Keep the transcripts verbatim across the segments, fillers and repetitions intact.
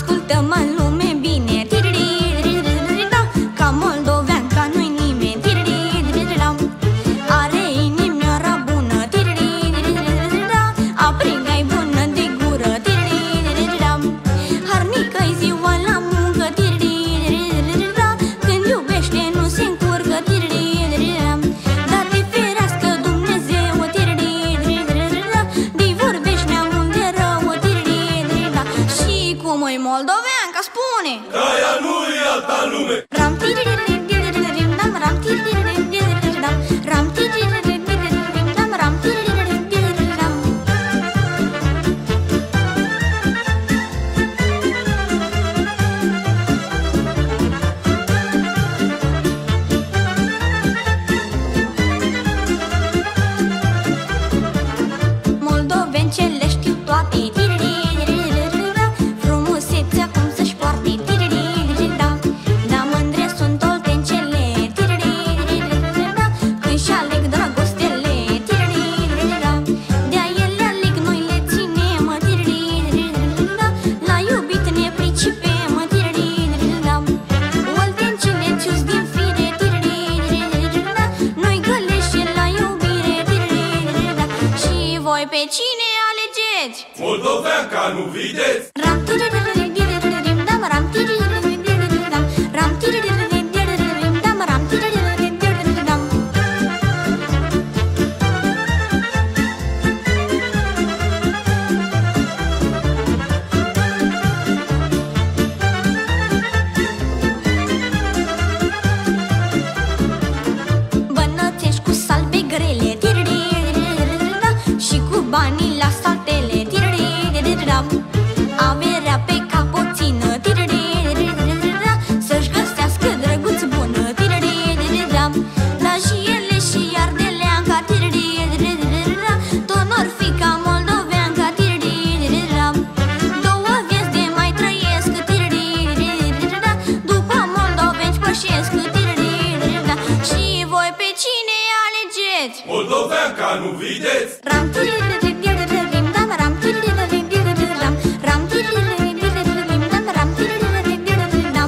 Ascultă-mă în lume bine, tiriri-ri-ri-ri-ri-da, ca moldovean, ca nu-i nimeni, tiriri-ri-ri-ri-da. Are inimioara bună, tiriri-ri-ri-ri-da, apringa-i bună de gură, tiriri-ri-ri-da. Harnică-i ziua la muncă, tiriri-ri-ri-ri-da, când iubește nu se încurcă, tiriri-ri-ri-da. Dar te ferească Dumnezeu, tiriri-ri-ri-ri-da, de-i vorbești neamul de rău, tiriri-ri-ri-da. Și cum e moldovean, ca spune că aia nu-i alta lume. Ram tiriri-ri-ri-ri-ri-dam, ram tiriri-ri-ri-ri-ri-dam, ram tiriri-ri-ri-ri-ri-dam, ram tiriri-ri-ri-ri-ri-dam. Moldoveni ce le știu toate, tiriri-ri-ri-ri-da, frumusețea cum să-și poarte, tiriri-ri-ri-da. Da, mândre sunt oltencele, tiriri-ri-ri-ri-da, când și aleg dragostele, tiriri-ri-ri-da. De-a ele aleg, noi le ținem, tiriri-ri-ri-da, la iubit ne pricipem, tiriri-ri-ri-da. Oltencele ți-us din fire, tiriri-ri-ri-da, noi gălești la iubire, tiriri-ri-da. Și voi pe cine alegeți? Moldovean, ca nu vedeți. Ram tiriri-ri-ri-ri-ri-dam, ram tiriri-ri-ri-ri-ri-dam, ram tiriri-ri-ri-ri-ri-dam, ram tiriri-ri-ri-ri-ri-dam. Bănățești cu salbe grele, tiriri-ri-ri-ri-da, și cu banii la saltele, tiriri-ri-ri-da. Averea pe cap o țină, tiriri-ri-ri-da, să-și găsească drăguț bună, tiriri-ri-ri-da. Dar și ele și ardeleanca, tiriri-ri-ri-da, tot n-or fi ca moldoveanca, tiriri-ri-ri-da. Două vieți de mai trăiesc, tiriri-ri-ri-da, după moldoveni pășesc, tiriri-ri-da. Și voi pe cine alegeți? Moldovean, ca nu vedeți. Ram tiriri-ri-ri-ri-dam, ram tiriri-ri-ri-ri-ri-dam, ram tiriri-ri-ri-ri-ri-dam, ram tiriri-ri-ri-ri-ri-dam.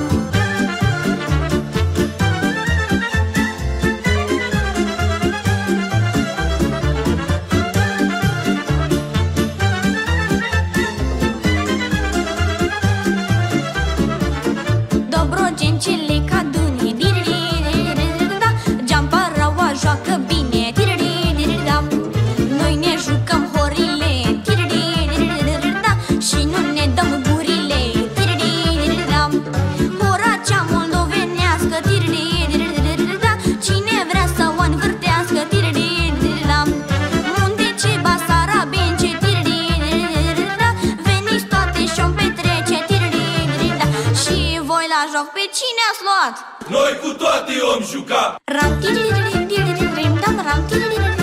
Dobrogencele ca dâne, tiriri-ri-ri-da, geamparăua joacă bine, tiriri-ri-da. Noi ne jucăm horile, tiriri-ri-ri-da, și nu ne dăm gurile, tiriri-ri-da. Hora cea moldovenească, tiriri-ri-ri-da, cine vrea să o învârtească, tiriri-ri-da. Muntece, Basarabence, tiriri-ri-da, veniți toate și-o petrece, tiriri-ri-da. Și voi la joc pe cine ați luat? Noi cu toate om juca. Ram tiriri-ri-ri-ri-ri-dam, ram tiriri-ri-ri-ri-dam,